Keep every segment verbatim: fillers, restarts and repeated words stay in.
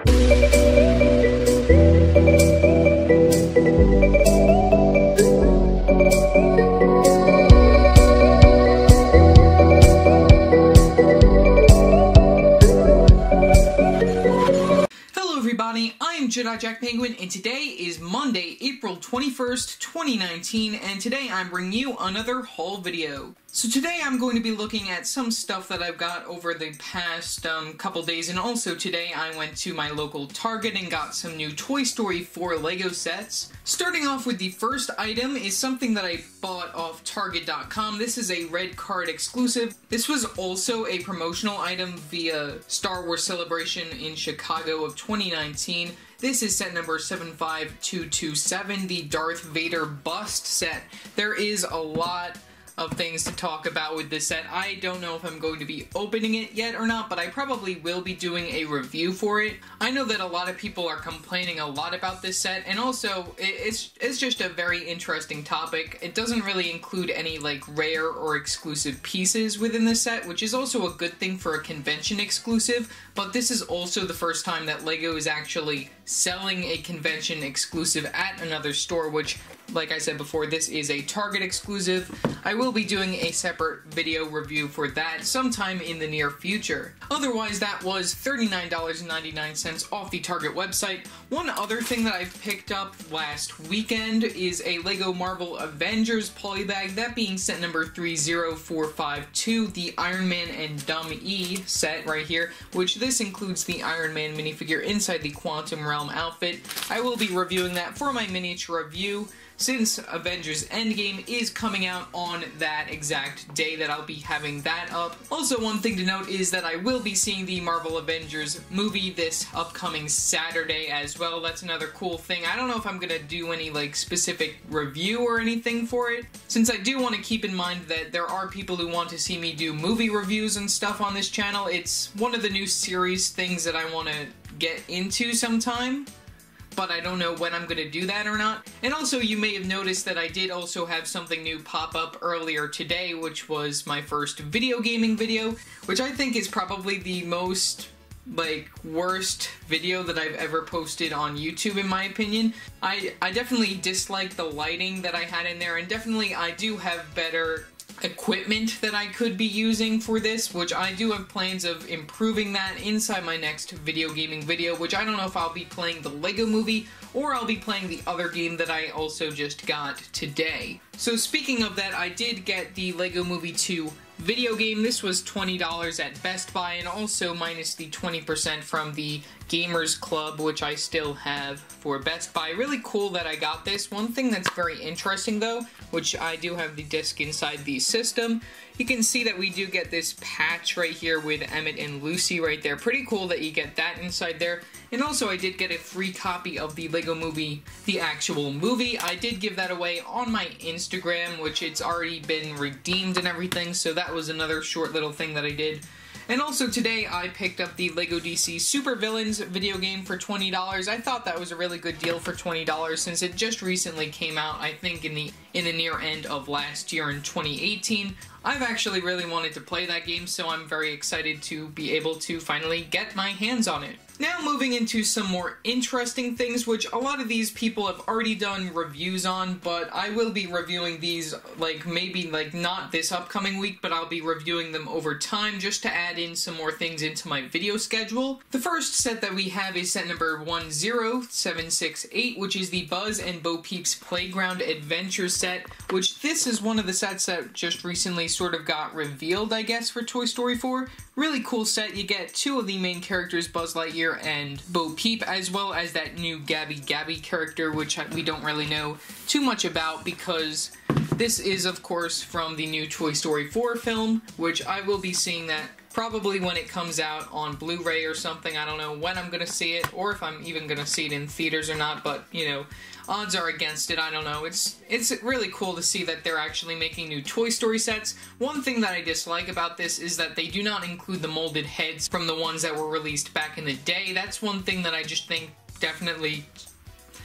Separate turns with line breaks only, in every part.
Jedi Jack Penguin, and today is Monday, April twenty-first, twenty nineteen, and today I'm bringing you another haul video. So today I'm going to be looking at some stuff that I've got over the past um, couple days, and also today I went to my local Target and got some new Toy Story four Lego sets. Starting off with the first item is something that I bought off Target dot com. This is a Red Card exclusive. This was also a promotional item via Star Wars Celebration in Chicago of twenty nineteen. This is set number seven five two two seven, the Darth Vader bust set. There is a lot of things to talk about with this set. I don't know if I'm going to be opening it yet or not, but I probably will be doing a review for it. I know that a lot of people are complaining a lot about this set, and also it's it's just a very interesting topic. It doesn't really include any like rare or exclusive pieces within the set, which is also a good thing for a convention exclusive, but this is also the first time that LEGO is actually selling a convention exclusive at another store, which, like I said before, this is a Target exclusive. I will be doing a separate video review for that sometime in the near future. Otherwise, that was thirty-nine ninety-nine off the Target website. One other thing that I picked up last weekend is a LEGO Marvel Avengers polybag, that being set number three zero four five two, the Iron Man and Dumb E set right here, which this includes the Iron Man minifigure inside the Quantum Realm outfit. I will be reviewing that for my miniature review, since Avengers Endgame is coming out on that exact day that I'll be having that up. Also, one thing to note is that I will be seeing the Marvel Avengers movie this upcoming Saturday as well. That's another cool thing. I don't know if I'm gonna do any like specific review or anything for it, since I do want to keep in mind that there are people who want to see me do movie reviews and stuff on this channel. It's one of the new series things that I want to get into sometime, but I don't know when I'm going to do that or not. And also, you may have noticed that I did also have something new pop up earlier today, which was my first video gaming video, which I think is probably the most, like, worst video that I've ever posted on YouTube, in my opinion. I, I definitely dislike the lighting that I had in there, and definitely I do have better equipment that I could be using for this, which I do have plans of improving that inside my next video gaming video, which I don't know if I'll be playing the Lego Movie or I'll be playing the other game that I also just got today. So speaking of that, I did get the Lego Movie two video game. This was twenty dollars at Best Buy, and also minus the twenty percent from the Gamers Club, which I still have for Best Buy. Really cool that I got this. One thing that's very interesting though, which I do have the disc inside the system, you can see that we do get this patch right here with Emmett and Lucy right there. Pretty cool that you get that inside there. And also, I did get a free copy of the Lego Movie, the actual movie. I did give that away on my Instagram, which it's already been redeemed and everything, so that was another short little thing that I did. And also today, I picked up the LEGO D C Super Villains video game for twenty dollars. I thought that was a really good deal for twenty dollars since it just recently came out, I think, in the in the near end of last year in twenty eighteen. I've actually really wanted to play that game, so I'm very excited to be able to finally get my hands on it. Now moving into some more interesting things, which a lot of these people have already done reviews on, but I will be reviewing these, like, maybe, like, not this upcoming week, but I'll be reviewing them over time just to add in some more things into my video schedule. The first set that we have is set number one zero seven six eight, which is the Buzz and Bo Peep's Playground Adventure set, which this is one of the sets that just recently sort of got revealed, I guess, for Toy Story four. Really cool set. You get two of the main characters, Buzz Lightyear and Bo Peep, as well as that new Gabby Gabby character, which we don't really know too much about because this is, of course, from the new Toy Story four film, which I will be seeing that probably when it comes out on Blu-ray or something. I don't know when I'm gonna see it, or if I'm even gonna see it in theaters or not, but, you know, odds are against it. I don't know. It's it's really cool to see that they're actually making new Toy Story sets. One thing that I dislike about this is that they do not include the molded heads from the ones that were released back in the day. That's one thing that I just think definitely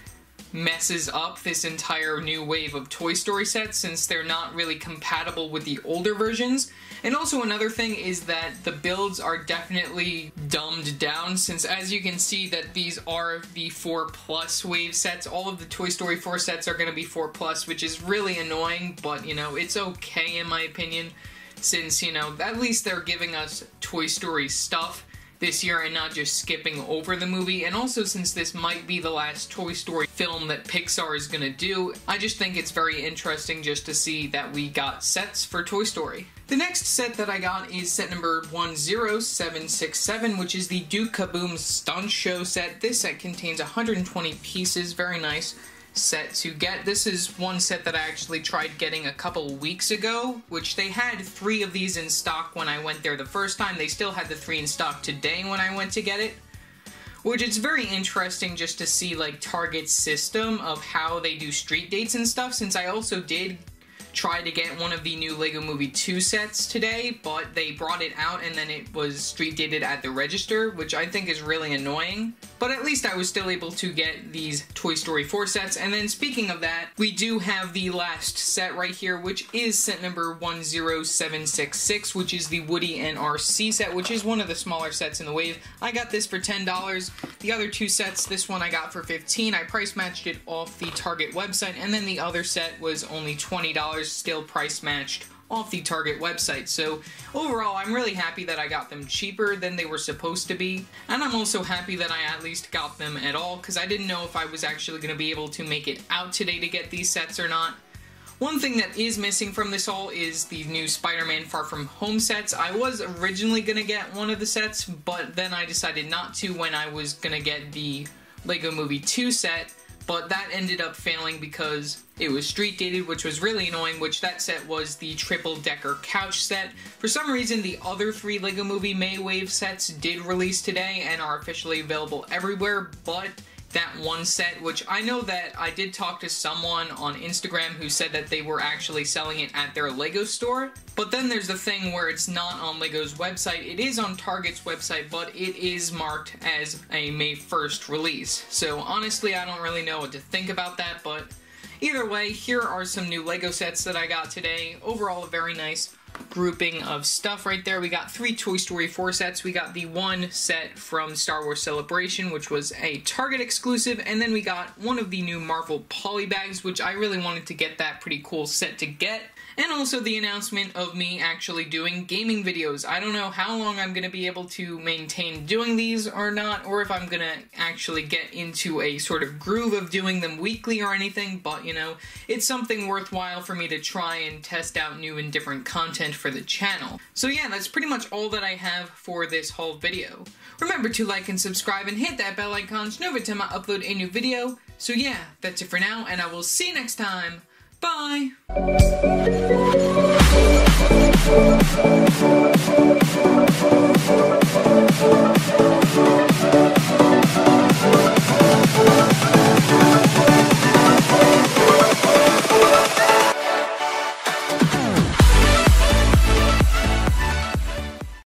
messes up this entire new wave of Toy Story sets since they're not really compatible with the older versions. And also another thing is that the builds are definitely dumbed down, since as you can see that these are the four plus wave sets. All of the Toy Story four sets are going to be four plus, which is really annoying, but you know, it's okay in my opinion, since, you know, at least they're giving us Toy Story stuff this year and not just skipping over the movie. And also, since this might be the last Toy Story film that Pixar is gonna do, I just think it's very interesting just to see that we got sets for Toy Story. The next set that I got is set number one zero seven six seven, which is the Duke Kaboom Stunt Show set. This set contains one hundred twenty pieces, very nice set to get. This is one set that I actually tried getting a couple weeks ago, which they had three of these in stock when I went there the first time. They still had the three in stock today when I went to get it, which it's very interesting just to see like Target's system of how they do street dates and stuff, since I also did try to get one of the new Lego Movie two sets today, but they brought it out and then it was street dated at the register, which I think is really annoying. But at least I was still able to get these Toy Story four sets. And then speaking of that, we do have the last set right here, which is set number one zero seven six six, which is the Woody and R C set, which is one of the smaller sets in the wave. I got this for ten dollars. The other two sets, this one I got for fifteen dollars. I price matched it off the Target website, and then the other set was only twenty dollars, still price matched off the Target website. So overall, I'm really happy that I got them cheaper than they were supposed to be, and I'm also happy that I at least got them at all, because I didn't know if I was actually going to be able to make it out today to get these sets or not. One thing that is missing from this haul is the new Spider-Man Far From Home sets. I was originally going to get one of the sets, but then I decided not to when I was going to get the Lego Movie two set, but that ended up failing because it was street dated, which was really annoying, which that set was the triple decker couch set. For some reason, the other three Lego Movie May Wave sets did release today and are officially available everywhere, but that one set, which I know that I did talk to someone on Instagram who said that they were actually selling it at their Lego store. But then there's the thing where it's not on Lego's website. It is on Target's website, but it is marked as a May first release. So honestly, I don't really know what to think about that, but either way, here are some new Lego sets that I got today. Overall, a very nice grouping of stuff right there. We got three Toy Story four sets. We got the one set from Star Wars Celebration, which was a Target exclusive, and then we got one of the new Marvel Polybags, which I really wanted to get that pretty cool set to get. And also the announcement of me actually doing gaming videos. I don't know how long I'm going to be able to maintain doing these or not, or if I'm going to actually get into a sort of groove of doing them weekly or anything, but you know, it's something worthwhile for me to try and test out new and different content for the channel. So yeah, that's pretty much all that I have for this whole video. Remember to like and subscribe and hit that bell icon to know every time I upload a new video. So yeah, that's it for now, and I will see you next time. Bye!